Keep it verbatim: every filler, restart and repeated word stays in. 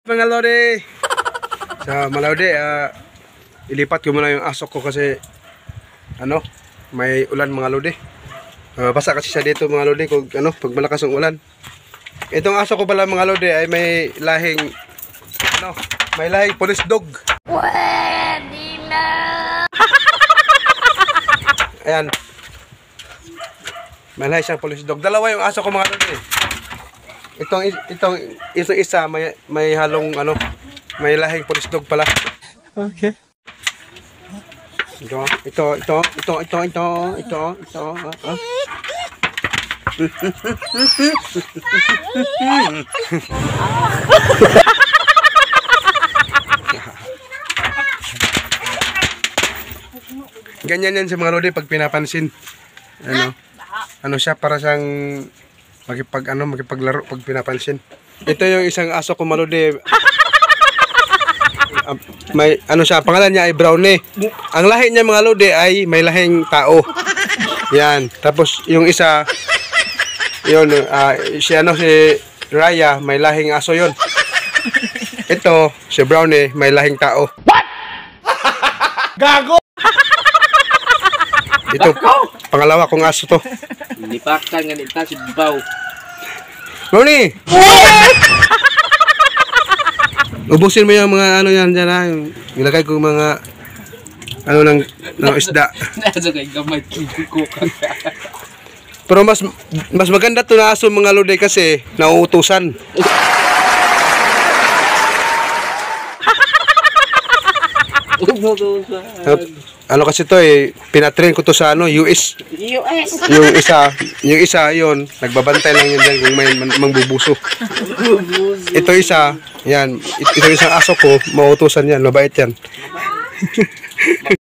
Mga lodi. Sa mga lodi, uh, ilipat ko muna yung aso ko kasi ano, may ulan mga lodi. Uh, basa kasi siya dito mga lodi kung ano, pag malakas ang ulan. Itong aso ko pala mga lodi ay may lahing ano, may lahing police dog. Pwede na. Ayan. May lahi siyang police dog. Dalawa yung aso ko mga lodi. Itong itong itong isa may may halong ano, may lahing police dog pala. Okay. Ito, ito, ito, ito, ito, ito, ito, ito. Uh. Ganyan yan sa mga lodi pag pinapansin. Ano? Ano siya para siyang makipag ano, makipaglaro pag pinapansin. Ito yung isang aso ko malodi. Uh, may ano siya, pangalan niya ay Brownie. Ang lahi niya mga lodi ay may lahing tao. Yan. Tapos yung isa yun, uh, si ano si Raya, may lahing aso yun. Ito, si Brownie, may lahing tao. What? Gago! Ito, pangalawa kong aso to. Lipakan nga nita si Baw. Brownie! Ubusin mo yung mga ano yan dyan ha. Yung ilagay ko mga ano ng, ng isda. Nasa kay gamay ko. Pero mas mas maganda to na aso mga lodi kasi nauutusan. Ano kasi to eh, pinatrain ko to sa ano, U S. U S. Yung isa, yung isa yon nagbabantay lang yun dyan kung may mangbubuso. Ito isa, yan, ito isang aso ko, mauutusan yan, mabait yan.